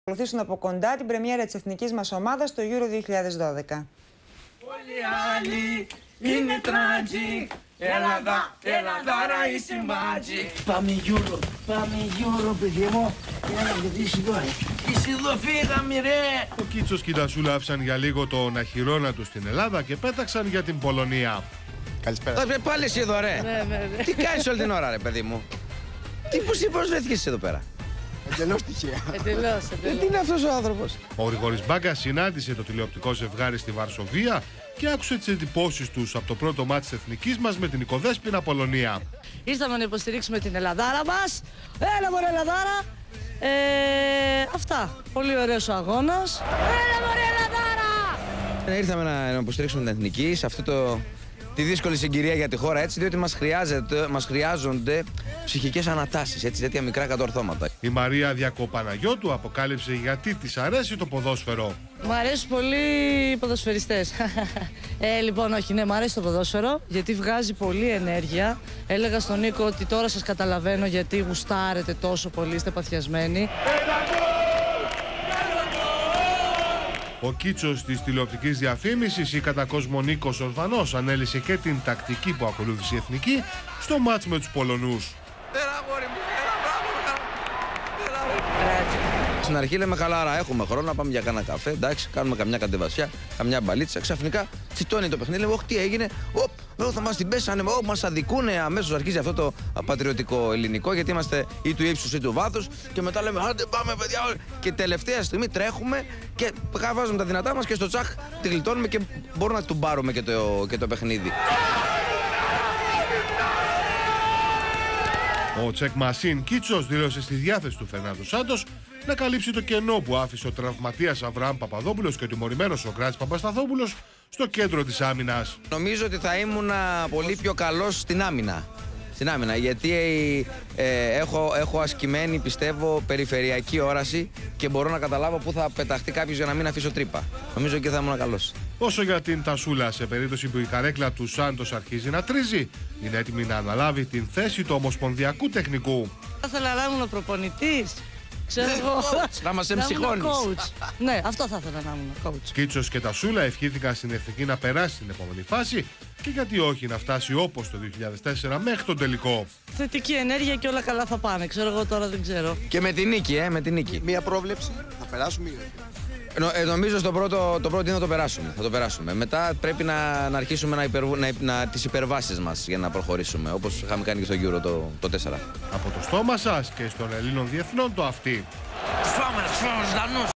Ακολουθήσουν από κοντά την πρεμιέρα της εθνικής μας ομάδας στο Euro 2012. Όλοι άλλοι είναι τράτζικ. Ελλαδάρα είσαι magic. Πάμε Euro, παιδί μου. Έλα, γιατί είσαι εδώ, Είσαι εδώ, φύγαμε ρε. Ο Κίτσος και η Τασούλα άφησαν για λίγο τον αχυρώνα του στην Ελλάδα και πέταξαν για την Πολωνία. Καλησπέρα. Πάλι εσύ εδώ ρε. Ναι. Τι κάνεις όλη την ώρα ρε παιδί μου. Πώς βρέθηκες εδώ πέρα. Εντελώς τυχαία. Εντελώς. Τι είναι αυτός ο άνθρωπος. Ο Γρηγόρης Μπάγκας συνάντησε το τηλεοπτικό ζευγάρι στη Βαρσοβία και άκουσε τις εντυπώσεις τους από το πρώτο μάτι της εθνικής μας με την οικοδέσποινα Πολωνία. Ήρθαμε να υποστηρίξουμε την Ελλαδάρα μας. Έλα μωρέ Ελλαδάρα. Αυτά. Πολύ ωραίος ο αγώνας. Έλα μωρέ Ελλαδάρα. Ήρθαμε να υποστηρίξουμε την εθνική σε τη δύσκολη συγκυρία για τη χώρα, έτσι, διότι μας χρειάζονται ψυχικές ανατάσεις, έτσι, τέτοια μικρά κατορθώματα. Η Μαρία Διακοπαναγιώτου αποκάλυψε γιατί της αρέσει το ποδόσφαιρο. Μου αρέσουν πολύ οι ποδοσφαιριστές. Λοιπόν, όχι, ναι, μου αρέσει το ποδόσφαιρο γιατί βγάζει πολύ ενέργεια. Έλεγα στον Νίκο ότι τώρα σας καταλαβαίνω γιατί γουστάρετε τόσο πολύ, είστε παθιασμένοι. Ο Κίτσος της τηλεοπτικής διαφήμισης, η κατά κόσμο Νίκος Ορφανός, ανέλησε και την τακτική που ακολούθησε η εθνική στο μάτς με τους Πολωνούς. Στην αρχή λέμε χαλάρα, έχουμε χρόνο να πάμε για κάνα καφέ, εντάξει, κάνουμε καμιά κατεβασιά, καμιά μπαλίτσα. Ξαφνικά τσιτώνει το παιχνίδι, λέμε, όχι τι έγινε, θα μας την πέσανε, μας αδικούνε. Αμέσως αρχίζει αυτό το πατριωτικό ελληνικό, γιατί είμαστε ή του ύψους ή του βάθους. Και μετά λέμε, άντε πάμε παιδιά. Και τελευταία στιγμή τρέχουμε και βάζουμε τα δυνατά μας και στο τσάχ τη γλιτώνουμε και μπορούμε να του πάρουμε και το παιχνίδι. Ο Τσεκ Μασίν Κίτσος δήλωσε στη διάθεση του Φερνάντο Σάντος να καλύψει το κενό που άφησε ο τραυματίας Αβραάμ Παπαδόπουλος και ο τιμωρημένος ο Κράτης Παπασταθόπουλος στο κέντρο της άμυνας. Νομίζω ότι θα ήμουν πολύ πιο καλός στην άμυνα. Γιατί έχω ασκημένη, πιστεύω, περιφερειακή όραση και μπορώ να καταλάβω πού θα πεταχτεί κάποιος για να μην αφήσω τρύπα. Νομίζω και θα ήμουν καλός. Όσο για την Τασούλα, σε περίπτωση που η καρέκλα του Σάντος αρχίζει να τρίζει, είναι έτοιμη να αναλάβει την θέση του ομοσπονδιακού τεχνικού. Θα ήθελα να ήμουν προπονητής. Ξέρω εγώ. Να μας εμψυχώνεις. Ναι, αυτό θα ήθελα να ήμουν coach. Κίτσος και Τασούλα ευχήθηκαν στην εθνική να περάσει στην επόμενη φάση και γιατί όχι να φτάσει όπως το 2004 μέχρι τον τελικό. Θετική ενέργεια και όλα καλά θα πάνε. Ξέρω εγώ τώρα, δεν ξέρω. Και με την νίκη, Μία πρόβλεψη, θα περάσουμε ή όχι. Νομίζω το πρώτο είναι να το περάσουμε. Μετά πρέπει να αρχίσουμε τις υπερβάσεις μας για να προχωρήσουμε, όπως είχαμε κάνει και στο Euro το 4. Από το στόμα σας και στον Ελλήνων Διεθνών το αυτή.